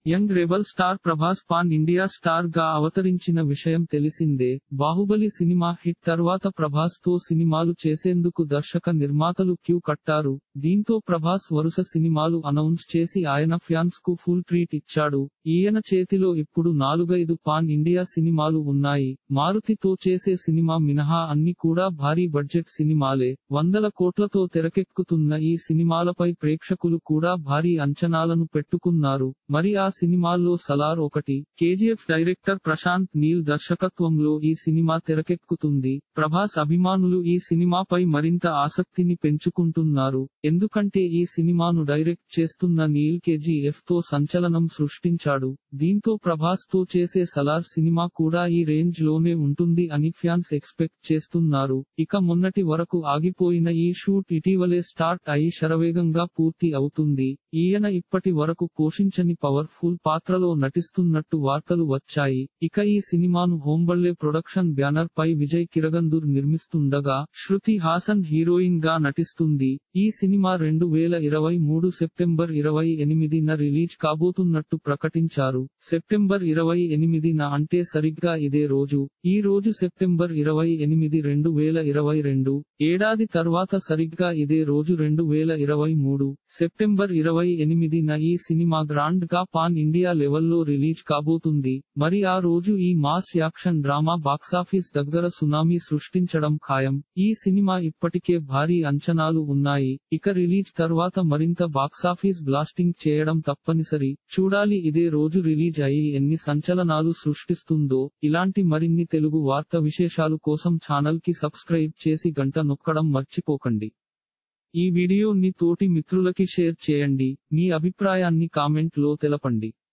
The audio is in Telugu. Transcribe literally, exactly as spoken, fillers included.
Young rebel star Prabhas pan India star గా అవతరించిన విషయం తెలిసిందే. బాహుబలి సినిమా హిట్ తర్వాత ప్రభాస్ తో సినిమాలు చేసేందుకు దర్శక నిర్మాతలు క్యూ కట్టారు. దీంతో ప్రభాస్ వరుస సినిమాలు అనౌన్స్ చేసి ఆయన ఫ్యాన్స్ కు ఫుల్ ట్రీట్ ఇచ్చాడు. ఈయన చేతిలో ఇప్పుడు నాలుగైదు పాన్ ఇండియా సినిమాలు ఉన్నాయి. మారుతితో చేసే సినిమా మినహా అన్ని కూడా భారీ బడ్జెట్ సినిమాలే. వందల కోట్లతో తెరకెక్కుతున్న ఈ సినిమాలపై ప్రేక్షకులు కూడా భారీ అంచనాలను పెట్టుకున్నారు. మరి ఆ సినిమాల్లో సలార్ ఒకటి. కేజీఎఫ్ డైరెక్టర్ ప్రశాంత్ నీల్ దర్శకత్వంలో ఈ సినిమా తెరకెక్కుతుంది. ప్రభాస్ అభిమానులు ఈ సినిమాపై మరింత ఆసక్తిని పెంచుకుంటున్నారు. ఎందుకంటే ఈ సినిమాను డైరెక్ట్ చేస్తున్న నీల్ కేజీఎఫ్ తో సంచలనం సృష్టించాడు. దీంతో ప్రభాస్ తో చేసే సలార్ సినిమా కూడా ఈ రేంజ్ లోనే ఉంటుంది అని ఫ్యాన్స్ ఎక్స్పెక్ట్ చేస్తున్నారు. ఇక మొన్నటి వరకు ఆగిపోయిన ఈ షూట్ ఇటీవలే స్టార్ట్ అయి శరవేగంగా పూర్తి అవుతుంది. ఈయన ఇప్పటి వరకు పోషించని పవర్ఫుల్ పాత్రలో నటిస్తున్నట్టు వార్తలు వచ్చాయి. ఇక ఈ సినిమాను హోంబళ్లే ప్రొడక్షన్ బ్యానర్ పై విజయ్ కిరగందూర్ నిర్మిస్తుండగా శృతి హాసన్ హీరోయిన్ గా నటిస్తుంది. ఈ సినిమా రెండు వేల ఇరవై మూడు సెప్టెంబర్ ఇరవై ఎనిమిదిన రిలీజ్ కాబోతున్నట్టు ప్రకటించారు. సెప్టెంబర్ ఇరవై ఎనిమిదిన అంటే సరిగ్గా ఇదే రోజు. ఈ రోజు సెప్టెంబర్ ఇరవై ఎనిమిది రెండు వేల ఇరవై రెండు. ఏడాది తర్వాత సరిగ్గా ఇదే రోజు రెండు వేల ఇరవై మూడు సెప్టెంబర్ ఇరవై ఎనిమిదిన ఈ సినిమా గ్రాండ్ గా పాన్ ఇండియా లెవెల్లో రిలీజ్ కాబోతుంది. మరి ఆ రోజు ఈ మాస్ యాక్షన్ డ్రామా బాక్సాఫీస్ దగ్గర సునామీ సృష్టించడం ఖాయం. ఈ సినిమా ఇప్పటికే భారీ అంచనాలు ఉన్నాయి. ఇక రిలీజ్ తర్వాత మరింత బాక్సాఫీస్ బ్లాస్టింగ్ చేయడం తప్పనిసరి. చూడాలి ఇదే రోజు రిలీజ్ అయ్యి ఎన్ని సంచలనాలు సృష్టిస్తుందో. ఇలాంటి మరిన్ని తెలుగు వార్త విశేషాలు కోసం ఛానల్ కి సబ్స్క్రైబ్ చేసి గంట నొక్కడం మర్చిపోకండి. ఈ వీడియోని తోటి మిత్రులకి షేర్ చేయండి. మీ అభిప్రాయాన్ని కామెంట్ లో తెలపండి.